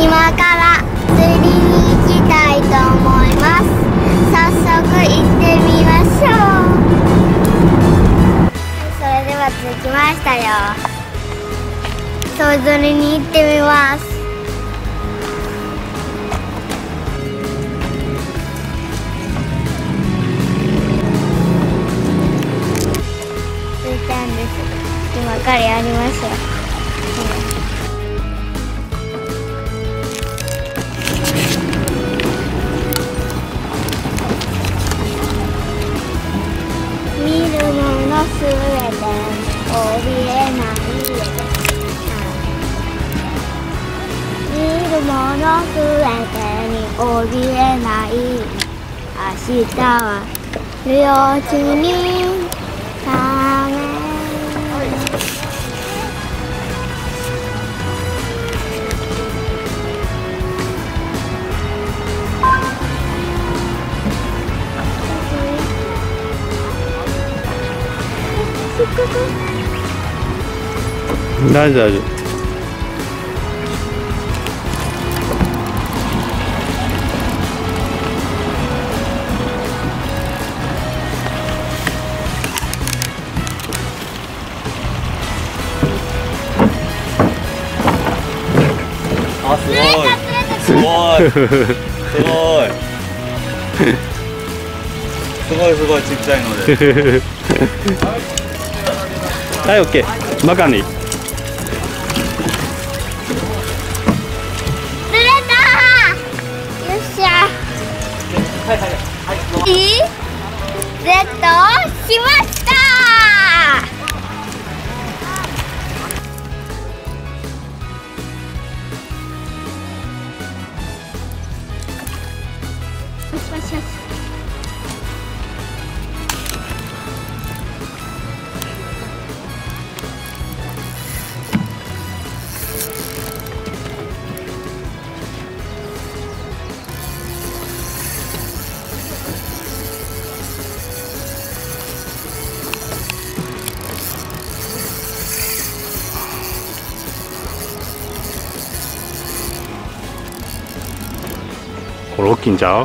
今から釣りに行きたいと思います。早速行ってみましょう。それでは着きましたよ。そう釣りに行ってみます。着いたんです。今からやりましょう。すべてに怯えない見るものすべてに怯えない明日は領地にため大丈夫。 あ、すごい。すごい。すごい。すごいすごいちっちゃいので。 はい、オッケー。バカに。 いい？ゲットしました。よしよしよし。 これ大きいんちゃう？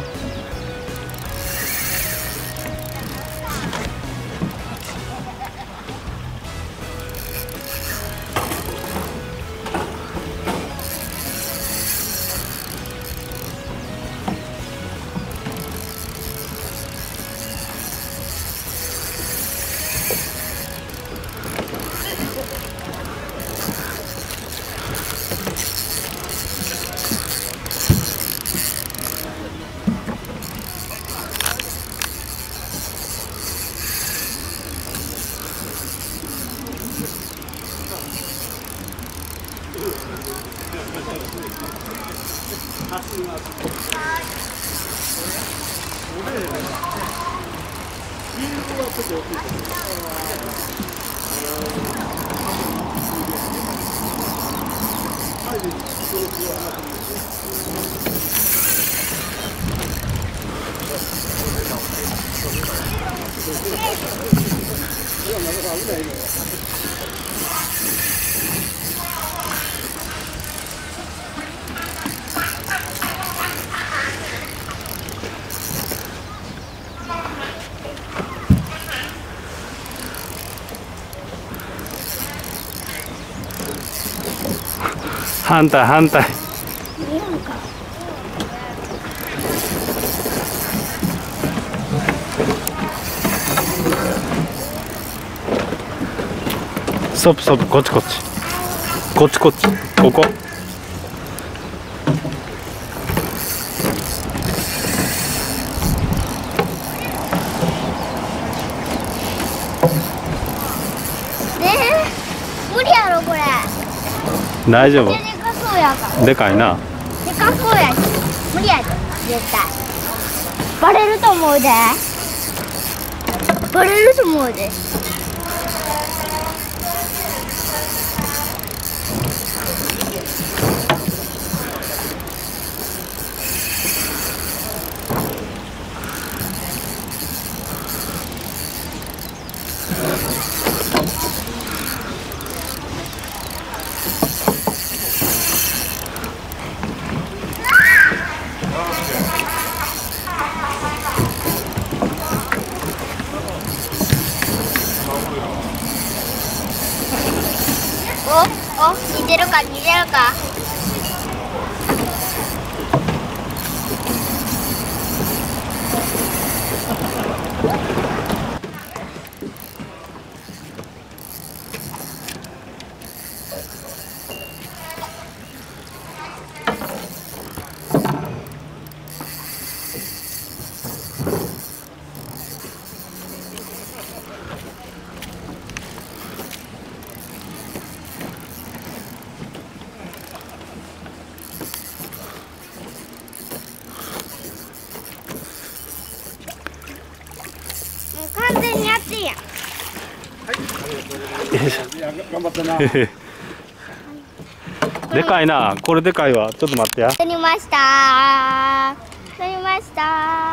反対反対。ストップストップ、こっちこっちこっちこっち、ここ。 無理やろこれ。 大丈夫。 でかそうやから。 でかいな。 でかそうやし無理やで絶対。バレると思うで。バレると思うで。 か逃げるか。完全に熱いやん。 頑張ったな。でかいな、これでかいわ。ちょっと待ってや。 取りました。取りました。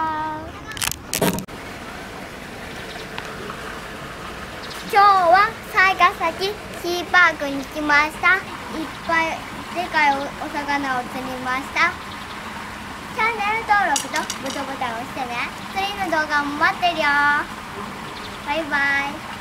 今日は雑賀崎シーパークに来ました。いっぱいでかいお魚を釣りました。チャンネル登録とグッドボタンを押してね。次の動画も待ってるよ。バイバイ。